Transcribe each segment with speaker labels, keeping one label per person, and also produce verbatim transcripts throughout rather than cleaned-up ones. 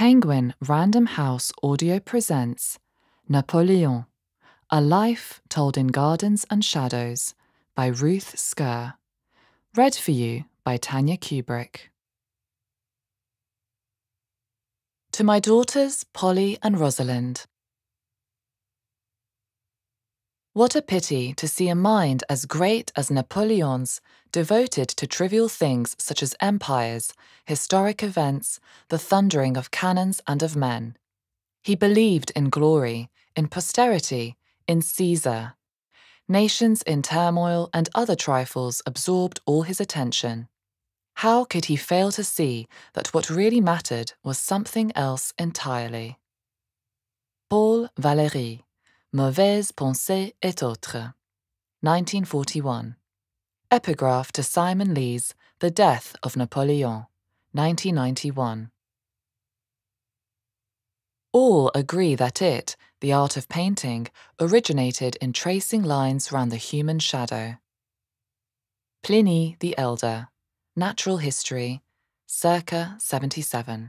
Speaker 1: Penguin Random House Audio presents Napoleon, A Life Told in Gardens and Shadows by Ruth Scurr. Read for you by Tanya Cubric. To my daughters, Polly and Rosalind. What a pity to see a mind as great as Napoleon's devoted to trivial things such as empires, historic events, the thundering of cannons and of men. He believed in glory, in posterity, in Caesar. Nations in turmoil and other trifles absorbed all his attention. How could he fail to see that what really mattered was something else entirely? Paul Valéry, Mauvaises pensées et autres, nineteen forty-one. Epigraph to Simon Lee's The Death of Napoleon, nineteen ninety-one. All agree that it, the art of painting, originated in tracing lines round the human shadow. Pliny the Elder, Natural History, circa seventy-seven.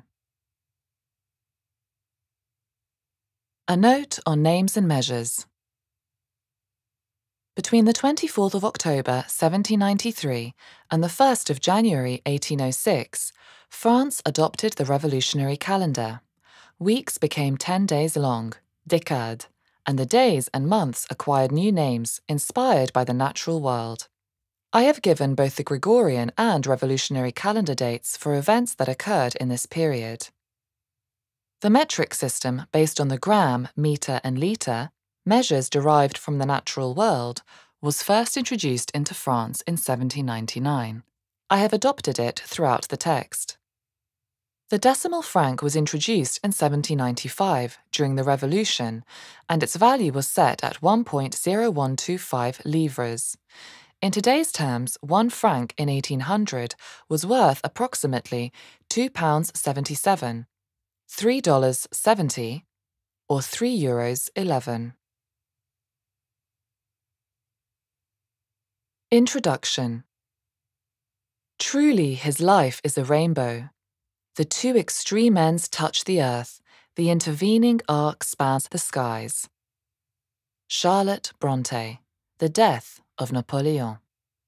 Speaker 1: A note on names and measures. Between the twenty-fourth of October seventeen ninety-three and the first of January eighteen oh six, France adopted the revolutionary calendar. Weeks became ten days long, décades, and the days and months acquired new names inspired by the natural world. I have given both the Gregorian and revolutionary calendar dates for events that occurred in this period. The metric system, based on the gram, meter, and litre, measures derived from the natural world, was first introduced into France in seventeen ninety-nine. I have adopted it throughout the text. The decimal franc was introduced in seventeen ninety-five during the Revolution, and its value was set at one point zero one two five livres. In today's terms, one franc in eighteen hundred was worth approximately two pounds seventy-seven, three dollars seventy, or three euros eleven. Introduction. Truly his life is a rainbow. The two extreme ends touch the earth, the intervening arc spans the skies. Charlotte Brontë, The Death of Napoleon.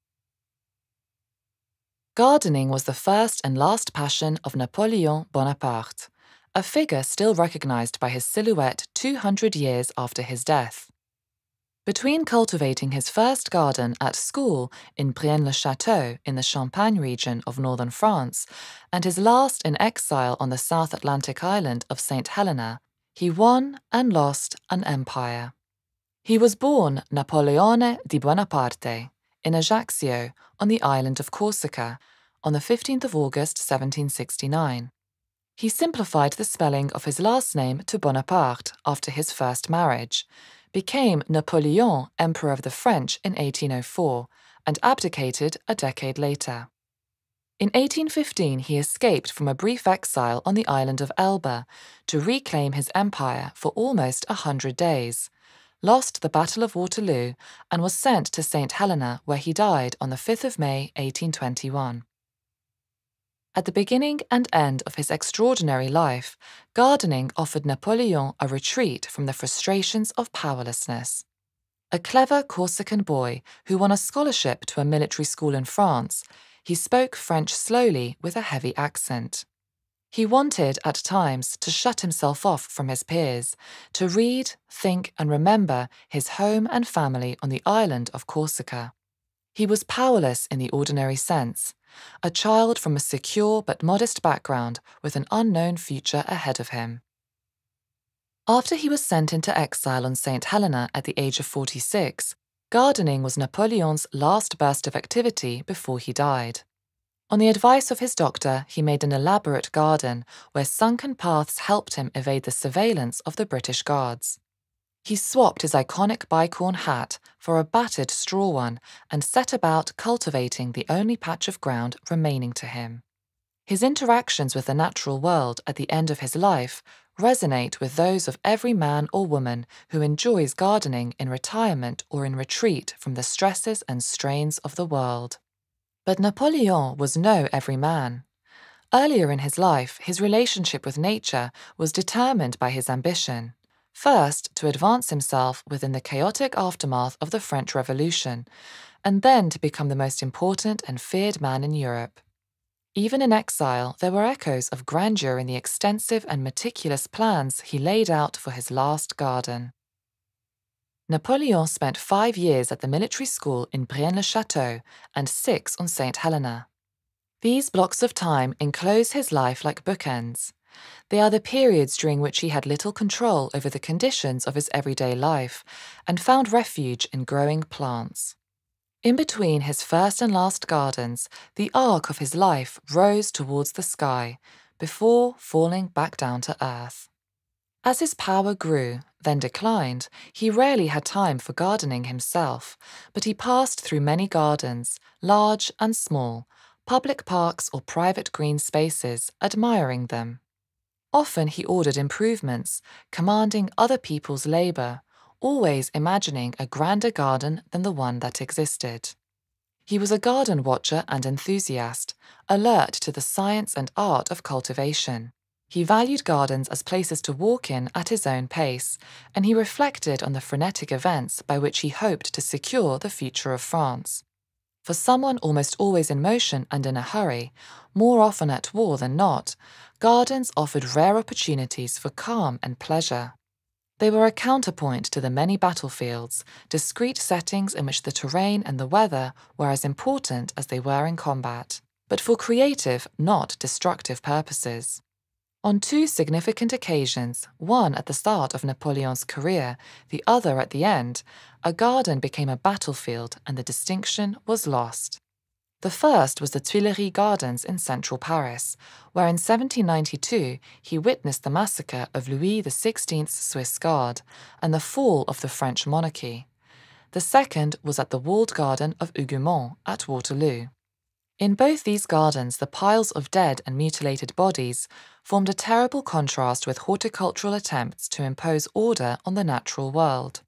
Speaker 1: Gardening was the first and last passion of Napoleon Bonaparte, a figure still recognized by his silhouette two hundred years after his death. Between cultivating his first garden at school in Brienne-le-Château in the Champagne region of northern France and his last in exile on the South Atlantic island of Saint Helena, he won and lost an empire. He was born Napoleone di Bonaparte in Ajaccio on the island of Corsica on the fifteenth of August seventeen sixty-nine. He simplified the spelling of his last name to Bonaparte after his first marriage, became Napoleon, Emperor of the French, in eighteen oh four, and abdicated a decade later. In eighteen fifteen, he escaped from a brief exile on the island of Elba to reclaim his empire for almost a hundred days, lost the Battle of Waterloo, and was sent to Saint Helena, where he died on the fifth of May eighteen twenty-one. At the beginning and end of his extraordinary life, gardening offered Napoleon a retreat from the frustrations of powerlessness. A clever Corsican boy who won a scholarship to a military school in France, he spoke French slowly with a heavy accent. He wanted, at times, to shut himself off from his peers, to read, think, and remember his home and family on the island of Corsica. He was powerless in the ordinary sense, a child from a secure but modest background with an unknown future ahead of him. After he was sent into exile on Saint Helena at the age of forty-six, gardening was Napoleon's last burst of activity before he died. On the advice of his doctor, he made an elaborate garden where sunken paths helped him evade the surveillance of the British Guards. He swapped his iconic bicorn hat for a battered straw one and set about cultivating the only patch of ground remaining to him. His interactions with the natural world at the end of his life resonate with those of every man or woman who enjoys gardening in retirement or in retreat from the stresses and strains of the world. But Napoleon was no everyman. Earlier in his life, his relationship with nature was determined by his ambition. First, to advance himself within the chaotic aftermath of the French Revolution, and then to become the most important and feared man in Europe. Even in exile, there were echoes of grandeur in the extensive and meticulous plans he laid out for his last garden. Napoleon spent five years at the military school in Brienne-le-Château and six on Saint Helena. These blocks of time enclose his life like bookends. They are the periods during which he had little control over the conditions of his everyday life and found refuge in growing plants. In between his first and last gardens, the arc of his life rose towards the sky, before falling back down to earth. As his power grew, then declined, he rarely had time for gardening himself, but he passed through many gardens, large and small, public parks or private green spaces, admiring them. Often he ordered improvements, commanding other people's labor, always imagining a grander garden than the one that existed. He was a garden watcher and enthusiast, alert to the science and art of cultivation. He valued gardens as places to walk in at his own pace, and he reflected on the frenetic events by which he hoped to secure the future of France. For someone almost always in motion and in a hurry, more often at war than not, gardens offered rare opportunities for calm and pleasure. They were a counterpoint to the many battlefields, discrete settings in which the terrain and the weather were as important as they were in combat, but for creative, not destructive purposes. On two significant occasions, one at the start of Napoleon's career, the other at the end, a garden became a battlefield and the distinction was lost. The first was the Tuileries Gardens in central Paris, where in seventeen ninety-two he witnessed the massacre of Louis the sixteenth's Swiss Guard and the fall of the French monarchy. The second was at the walled garden of Hougomont at Waterloo. In both these gardens, the piles of dead and mutilated bodies formed a terrible contrast with horticultural attempts to impose order on the natural world.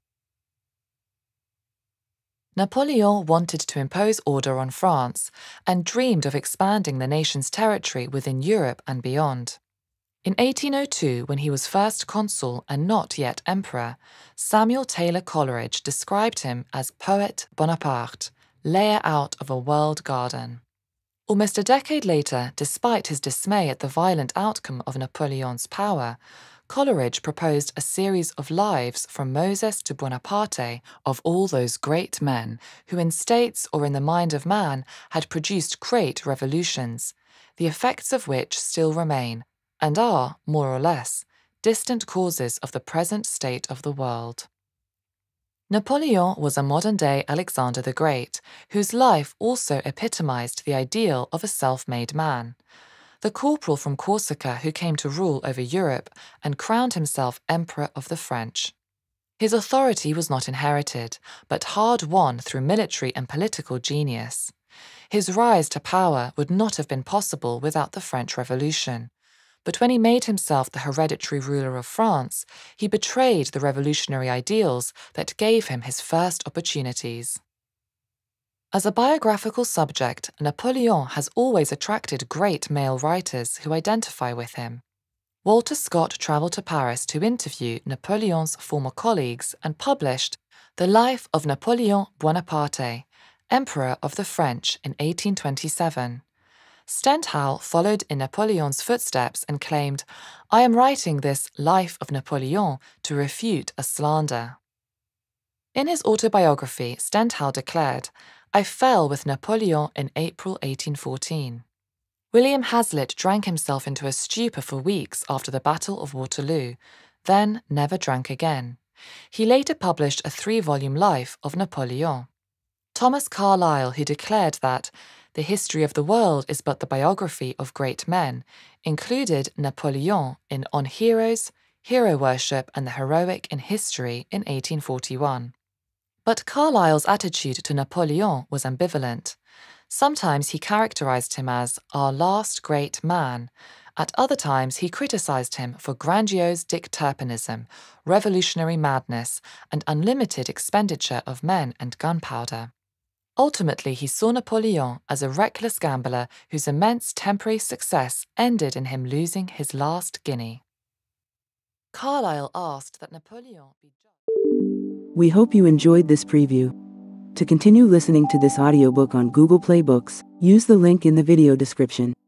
Speaker 1: Napoleon wanted to impose order on France and dreamed of expanding the nation's territory within Europe and beyond. In eighteen oh two, when he was first consul and not yet emperor, Samuel Taylor Coleridge described him as Poet Bonaparte, layer out of a world garden. Almost a decade later, despite his dismay at the violent outcome of Napoleon's power, Coleridge proposed a series of lives from Moses to Bonaparte of all those great men who in states or in the mind of man had produced great revolutions, the effects of which still remain, and are, more or less, distant causes of the present state of the world. Napoleon was a modern-day Alexander the Great, whose life also epitomized the ideal of a self-made man. The corporal from Corsica who came to rule over Europe and crowned himself Emperor of the French. His authority was not inherited, but hard-won through military and political genius. His rise to power would not have been possible without the French Revolution. But when he made himself the hereditary ruler of France, he betrayed the revolutionary ideals that gave him his first opportunities. As a biographical subject, Napoleon has always attracted great male writers who identify with him. Walter Scott travelled to Paris to interview Napoleon's former colleagues and published The Life of Napoleon Bonaparte, Emperor of the French, in eighteen twenty-seven. Stendhal followed in Napoleon's footsteps and claimed, "I am writing this Life of Napoleon to refute a slander." In his autobiography, Stendhal declared, "I fell with Napoleon in April eighteen fourteen. William Hazlitt drank himself into a stupor for weeks after the Battle of Waterloo, then never drank again. He later published a three-volume life of Napoleon. Thomas Carlyle, who declared that the history of the world is but the biography of great men, included Napoleon in On Heroes, Hero Worship and the Heroic in History in eighteen forty-one. But Carlyle's attitude to Napoleon was ambivalent. Sometimes he characterized him as our last great man. At other times he criticized him for grandiose dick-turpinism, revolutionary madness, and unlimited expenditure of men and gunpowder. Ultimately, he saw Napoleon as a reckless gambler whose immense temporary success ended in him losing his last guinea. Carlyle asked that Napoleon be judged.
Speaker 2: We hope you enjoyed this preview. To continue listening to this audiobook on Google Play Books, use the link in the video description.